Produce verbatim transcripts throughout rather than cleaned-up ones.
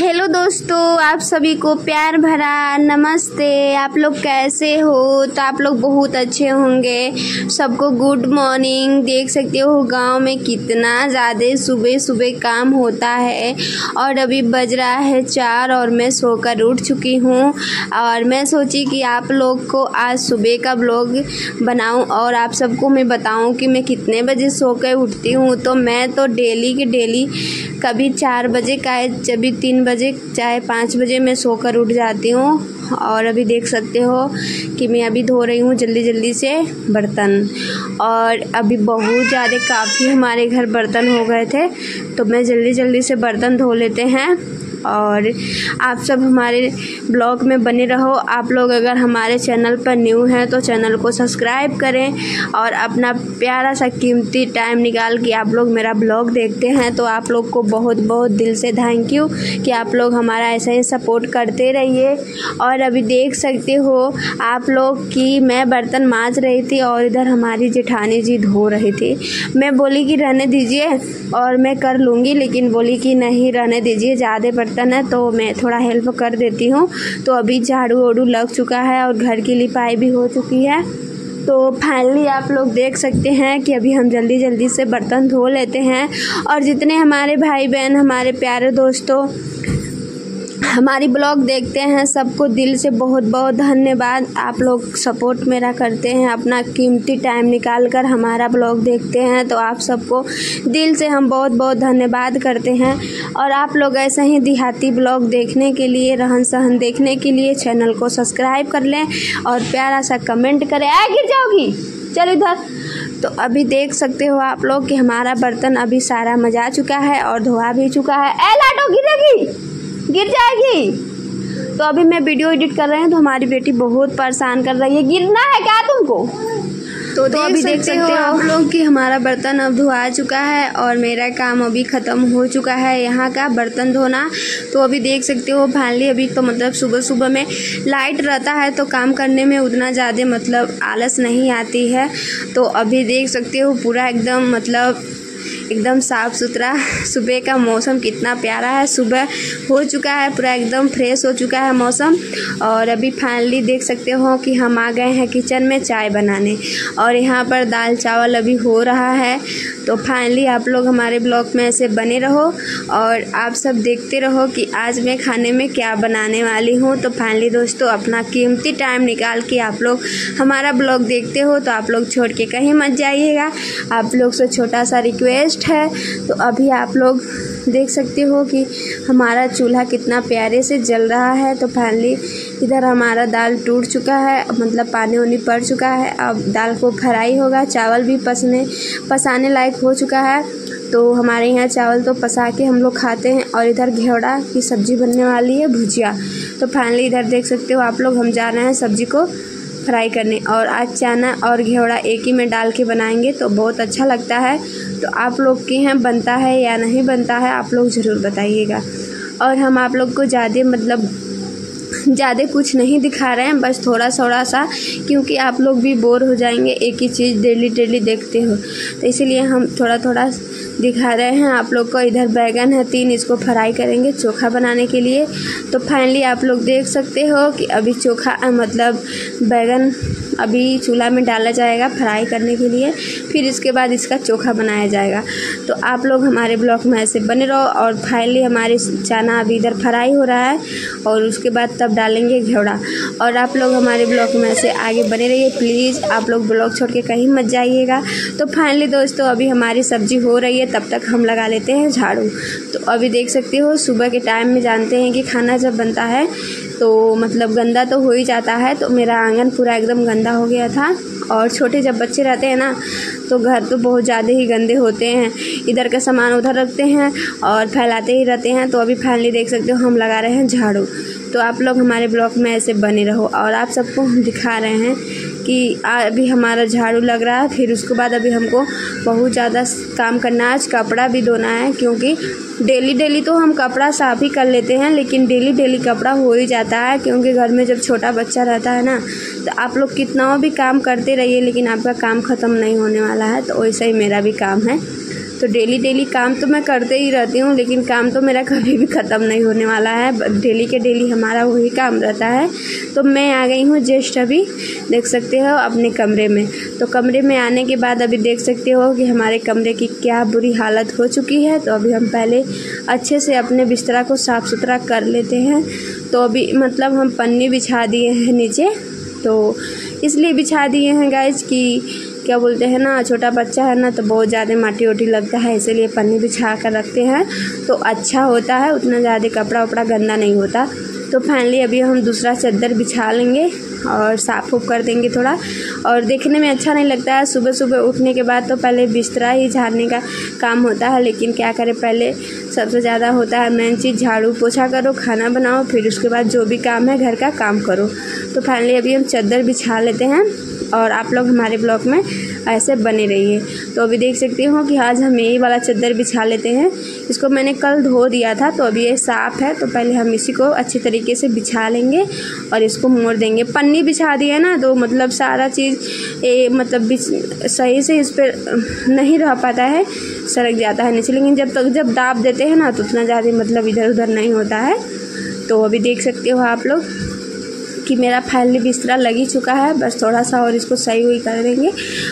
Hello दोस्तों, आप सभी को प्यार भरा नमस्ते। आप लोग कैसे हो? तो आप लोग बहुत अच्छे होंगे। सबको गुड मॉर्निंग। देख सकते हो गांव में कितना ज़्यादा सुबह सुबह काम होता है और अभी बज रहा है चार और मैं सोकर उठ चुकी हूँ और मैं सोची कि आप लोग को आज सुबह का ब्लॉग बनाऊँ और आप सबको मैं बताऊँ कि मैं कितने बजे सोकर उठती हूँ। तो मैं तो डेली के डेली कभी चार बजे का कभी तीन बजे चाहे पाँच बजे मैं सोकर उठ जाती हूँ। और अभी देख सकते हो कि मैं अभी धो रही हूँ जल्दी जल्दी से बर्तन, और अभी बहुत ज़्यादा काफ़ी हमारे घर बर्तन हो गए थे तो मैं जल्दी जल्दी से बर्तन धो लेते हैं। और आप सब हमारे ब्लॉग में बने रहो। आप लोग अगर हमारे चैनल पर न्यू हैं तो चैनल को सब्सक्राइब करें और अपना प्यारा सा कीमती टाइम निकाल के आप लोग मेरा ब्लॉग देखते हैं तो आप लोग को बहुत बहुत दिल से थैंक यू कि आप लोग हमारा ऐसा ही सपोर्ट करते रहिए। और अभी देख सकते हो आप लोग कि मैं बर्तन मांज रही थी और इधर हमारी जेठानी जी धो रही थी। मैं बोली कि रहने दीजिए और मैं कर लूँगी, लेकिन बोली कि नहीं रहने दीजिए, ज़्यादा बर्तन है तो मैं थोड़ा हेल्प कर देती हूँ। तो अभी झाड़ू वाड़ू लग चुका है और घर की लिपाई भी हो चुकी है। तो फाइनली आप लोग देख सकते हैं कि अभी हम जल्दी जल्दी से बर्तन धो लेते हैं। और जितने हमारे भाई बहन, हमारे प्यारे दोस्तों हमारी ब्लॉग देखते हैं, सबको दिल से बहुत बहुत धन्यवाद। आप लोग सपोर्ट मेरा करते हैं, अपना कीमती टाइम निकाल कर हमारा ब्लॉग देखते हैं तो आप सबको दिल से हम बहुत बहुत धन्यवाद करते हैं। और आप लोग ऐसा ही देहाती ब्लॉग देखने के लिए, रहन सहन देखने के लिए चैनल को सब्सक्राइब कर लें और प्यारा सा कमेंट करें। आ गिर जाओगी, चलो इधर। तो अभी देख सकते हो आप लोग कि हमारा बर्तन अभी सारा मजा चुका है और धोआ भी चुका है। ए लाडो गिरेगी, गिर जाएगी। तो अभी मैं वीडियो एडिट कर रही हूँ तो हमारी बेटी बहुत परेशान कर रही है। गिरना है क्या तुमको? तो, तो अभी देख सकते हो आप लोग कि हमारा बर्तन अब धुआ चुका है और मेरा काम अभी ख़त्म हो चुका है यहाँ का बर्तन धोना। तो अभी देख सकते हो फाइनली अभी तो मतलब सुबह सुबह में लाइट रहता है तो काम करने में उतना ज़्यादा मतलब आलस नहीं आती है। तो अभी देख सकते हो पूरा एकदम मतलब एकदम साफ़ सुथरा सुबह का मौसम कितना प्यारा है। सुबह हो चुका है, पूरा एकदम फ्रेश हो चुका है मौसम। और अभी फाइनली देख सकते हो कि हम आ गए हैं किचन में चाय बनाने और यहाँ पर दाल चावल अभी हो रहा है। तो फाइनली आप लोग हमारे ब्लॉग में ऐसे बने रहो और आप सब देखते रहो कि आज मैं खाने में क्या बनाने वाली हूँ। तो फाइनली दोस्तों अपना कीमती टाइम निकाल के आप लोग हमारा ब्लॉग देखते हो तो आप लोग छोड़ के कहीं मत जाइएगा। आप लोग से छोटा सा रिक्वेस्ट है। तो अभी आप लोग देख सकते हो कि हमारा चूल्हा कितना प्यारे से जल रहा है। तो फाइनली इधर हमारा दाल टूट चुका है, मतलब पानी वानी पड़ चुका है। अब दाल को फ्राई होगा, चावल भी पसने पसाने लायक हो चुका है। तो हमारे यहाँ चावल तो पसा के हम लोग खाते हैं। और इधर घेवड़ा की सब्ज़ी बनने वाली है, भुजिया। तो फाइनली इधर देख सकते हो आप लोग हम जा रहे हैं सब्ज़ी को फ्राई करने। और आज चना और घेवड़ा एक ही में डाल के बनाएंगे तो बहुत अच्छा लगता है। तो आप लोग के यहाँ बनता है या नहीं बनता है आप लोग ज़रूर बताइएगा। और हम आप लोग को ज़्यादा मतलब ज़्यादा कुछ नहीं दिखा रहे हैं, बस थोड़ा थोड़ा सा, क्योंकि आप लोग भी बोर हो जाएंगे एक ही चीज़ डेली डेली देखते हो। तो इसीलिए हम थोड़ा थोड़ा दिखा रहे हैं आप लोग को। इधर बैगन है तीन, इसको फ्राई करेंगे चोखा बनाने के लिए। तो फाइनली आप लोग देख सकते हो कि अभी चोखा मतलब बैगन अभी चूल्हा में डाला जाएगा फ्राई करने के लिए, फिर इसके बाद इसका चोखा बनाया जाएगा। तो आप लोग हमारे ब्लॉग में ऐसे बने रहो। और फाइनली हमारे चना अभी इधर फ्राई हो रहा है और उसके बाद तब डालेंगे घेवड़ा। और आप लोग हमारे ब्लॉग में ऐसे आगे बने रहिए प्लीज़। आप लोग ब्लॉग छोड़ के कहीं मत जाइएगा। तो फाइनली दोस्तों अभी हमारी सब्ज़ी हो रही है, तब तक हम लगा लेते हैं झाड़ू। तो अभी देख सकते हो सुबह के टाइम में जानते हैं कि खाना जब बनता है तो मतलब गंदा तो हो ही जाता है। तो मेरा आंगन पूरा एकदम गंदा हो गया था। और छोटे जब बच्चे रहते हैं ना तो घर तो बहुत ज़्यादा ही गंदे होते हैं, इधर का सामान उधर रखते हैं और फैलाते ही रहते हैं। तो अभी फाइनली देख सकते हो हम लगा रहे हैं झाड़ू। तो आप लोग हमारे ब्लॉग में ऐसे बने रहो। और आप सबको हम दिखा रहे हैं कि अभी हमारा झाड़ू लग रहा है, फिर उसके बाद अभी हमको बहुत ज़्यादा काम करना है। आज कपड़ा भी धोना है, क्योंकि डेली डेली तो हम कपड़ा साफ़ ही कर लेते हैं, लेकिन डेली डेली कपड़ा हो ही जाता है, क्योंकि घर में जब छोटा बच्चा रहता है ना तो आप लोग कितना भी काम करते रहिए लेकिन आपका काम ख़त्म नहीं होने वाला है। तो वैसा ही मेरा भी काम है। तो डेली डेली काम तो मैं करते ही रहती हूँ, लेकिन काम तो मेरा कभी भी ख़त्म नहीं होने वाला है। डेली के डेली हमारा वही काम रहता है। तो मैं आ गई हूँ जस्ट अभी, देख सकते हो, अपने कमरे में। तो कमरे में आने के बाद अभी देख सकते हो कि हमारे कमरे की क्या बुरी हालत हो चुकी है। तो अभी हम पहले अच्छे से अपने बिस्तरा को साफ़ सुथरा कर लेते हैं। तो अभी मतलब हम पन्नी बिछा दिए हैं नीचे, तो इसलिए बिछा दिए हैं गाइज कि क्या बोलते हैं ना, छोटा बच्चा है ना तो बहुत ज़्यादा माटी ओटी लगता है, इसीलिए पन्नी बिछा कर रखते हैं तो अच्छा होता है, उतना ज़्यादा कपड़ा वपड़ा गंदा नहीं होता। तो फाइनली अभी हम दूसरा चादर बिछा लेंगे और साफ़ उफ कर देंगे थोड़ा। और देखने में अच्छा नहीं लगता है, सुबह सुबह उठने के बाद तो पहले बिस्तरा ही झाड़ने का काम होता है, लेकिन क्या करें, पहले सबसे ज़्यादा होता है मेन चीज़ झाड़ू पोछा करो, खाना बनाओ, फिर उसके बाद जो भी काम है घर का काम करो। तो फाइनली अभी हम चादर बिछा लेते हैं और आप लोग हमारे ब्लॉग में ऐसे बने रहिए। तो अभी देख सकते हो कि आज हम यही वाला चादर बिछा लेते हैं। इसको मैंने कल धो दिया था, तो अभी ये साफ़ है। तो पहले हम इसी को अच्छी तरीके से बिछा लेंगे और इसको मोड़ देंगे। पन्नी बिछा दी है ना, तो मतलब सारा चीज़ ये मतलब सही से इस पर नहीं रह पाता है, सरक जाता है नीचे। लेकिन जब तक जब दाब देते हैं ना तो उतना ज़्यादा मतलब इधर उधर नहीं होता है। तो अभी देख सकते हो आप लोग कि मेरा फाइनली बिस्तरा लग ही चुका है, बस थोड़ा सा और इसको सही हुई कर देंगे।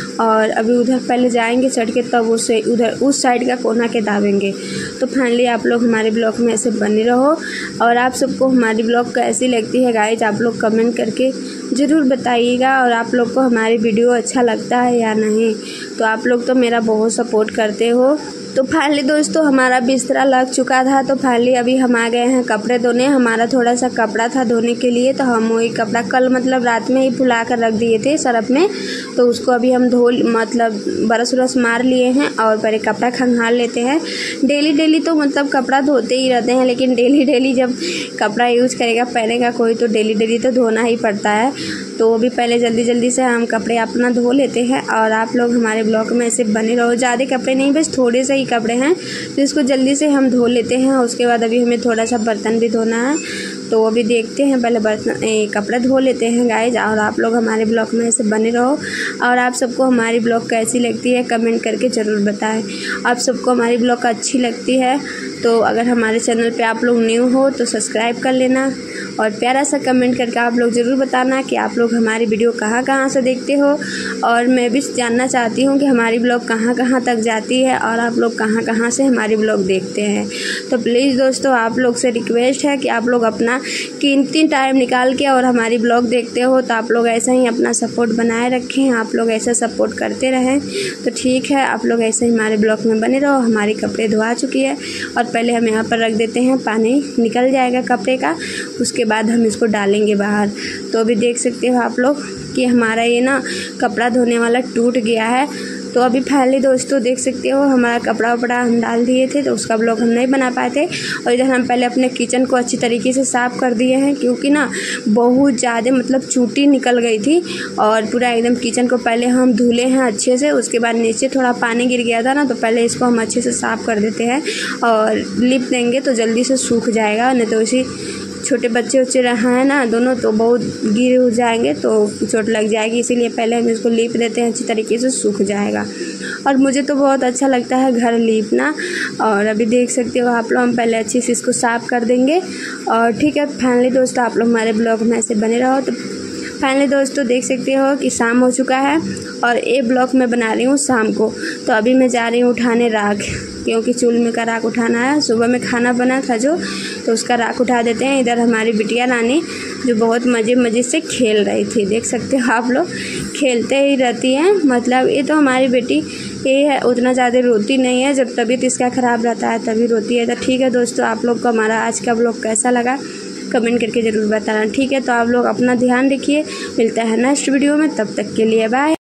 और अभी उधर पहले जाएंगे चढ़ के, तब उसे उधर उस साइड का कोना के दाबेंगे। तो फाइनली आप लोग हमारे ब्लॉग में ऐसे बने रहो। और आप सबको हमारी ब्लॉग कैसी लगती है गाइज, आप लोग कमेंट करके ज़रूर बताइएगा। और आप लोग को हमारी वीडियो अच्छा लगता है या नहीं, तो आप लोग तो मेरा बहुत सपोर्ट करते हो। तो फाइनली दोस्तों हमारा बिस्तरा लग चुका था। तो फाइनली अभी हम आ गए हैं कपड़े धोने। हमारा थोड़ा सा कपड़ा था धोने के लिए, तो हम वही कपड़ा कल मतलब रात में ही फुला कर रख दिए थे सरफ में। तो उसको अभी हम धो मतलब बरस उरस मार लिए हैं और पहले कपड़ा खंगाल लेते हैं। डेली डेली तो मतलब कपड़ा धोते ही रहते हैं, लेकिन डेली डेली जब कपड़ा यूज करेगा पहनेगा कोई, तो डेली डेली तो धोना ही पड़ता है। तो अभी पहले जल्दी जल्दी से हम कपड़े अपना धो लेते हैं और आप लोग हमारे ब्लॉग में ऐसे बने रहो। ज़्यादा कपड़े नहीं, बस थोड़े से ही कपड़े हैं, तो इसको जल्दी से हम धो लेते हैं। उसके बाद अभी हमें थोड़ा सा बर्तन भी धोना है, तो अभी देखते हैं, पहले बर्तन कपड़े धो लेते हैं गाइज। और आप लोग हमारे ब्लॉग में ऐसे बने रहो। और आप सबको हमारी ब्लॉग कैसी लगती है कमेंट करके ज़रूर बताएं। आप सबको हमारी ब्लॉग अच्छी लगती है तो अगर हमारे चैनल पे आप लोग न्यू हो तो सब्सक्राइब कर लेना और प्यारा सा कमेंट करके आप लोग ज़रूर बताना कि आप लोग हमारी वीडियो कहाँ कहाँ से देखते हो। और मैं भी जानना चाहती हूँ कि हमारी ब्लॉग कहाँ कहाँ तक जाती है और आप लोग कहाँ कहाँ से हमारी ब्लॉग देखते हैं। तो प्लीज़ दोस्तों आप लोग से रिक्वेस्ट है कि आप लोग अपना कीमती टाइम निकाल के और हमारी ब्लॉग देखते हो, तो आप लोग ऐसा ही अपना सपोर्ट बनाए रखें। आप लोग ऐसा सपोर्ट करते रहें तो ठीक है। आप लोग ऐसे ही हमारे ब्लॉग में बने रहो। हमारी कपड़े धोआ चुकी है और पहले हम यहाँ पर रख देते हैं, पानी निकल जाएगा कपड़े का, उसके बाद हम इसको डालेंगे बाहर। तो अभी देख सकते हो आप लोग कि हमारा ये ना कपड़ा धोने वाला टूट गया है। तो अभी फाइनली दोस्तों देख सकते हो हमारा कपड़ा वपड़ा हम डाल दिए थे, तो उसका ब्लॉग हम नहीं बना पाए थे। और इधर हम पहले अपने किचन को अच्छी तरीके से साफ़ कर दिए हैं, क्योंकि ना बहुत ज़्यादा मतलब चूटी निकल गई थी और पूरा एकदम किचन को पहले हम धुले हैं अच्छे से। उसके बाद नीचे थोड़ा पानी गिर गया था ना, तो पहले इसको हम अच्छे से साफ़ कर देते हैं और लिप देंगे तो जल्दी से सूख जाएगा। नहीं तो इसी छोटे बच्चे उच्चे रहा है ना दोनों, तो बहुत गिर हो जाएंगे तो चोट लग जाएगी, इसीलिए पहले हम इसको लीप देते हैं, अच्छी तरीके से सूख जाएगा। और मुझे तो बहुत अच्छा लगता है घर लीपना। और अभी देख सकते हो आप लोग हम पहले अच्छे से इसको साफ़ कर देंगे और ठीक है। फाइनली दोस्तों आप लोग हमारे ब्लॉग में ऐसे बने रहो। तो फाइनली दोस्तों देख सकते हो कि शाम हो चुका है और ये ब्लॉग मैं बना रही हूँ शाम को। तो अभी मैं जा रही हूँ उठाने राख, क्योंकि चूल्हे में का राख उठाना है। सुबह में खाना बना था जो, तो उसका राख उठा देते हैं। इधर हमारी बिटिया रानी जो बहुत मज़े मज़े से खेल रही थी, देख सकते हो आप लोग, खेलते ही रहती हैं। मतलब ये तो हमारी बेटी ये है, उतना ज़्यादा रोती नहीं है, जब तबीयत इसका ख़राब रहता है तभी रोती है। तो ठीक है दोस्तों, आप लोग को हमारा आज का ब्लॉग कैसा लगा कमेंट करके ज़रूर बताना, ठीक है। तो आप लोग अपना ध्यान रखिए, मिलता है नेक्स्ट वीडियो में, तब तक के लिए बाय।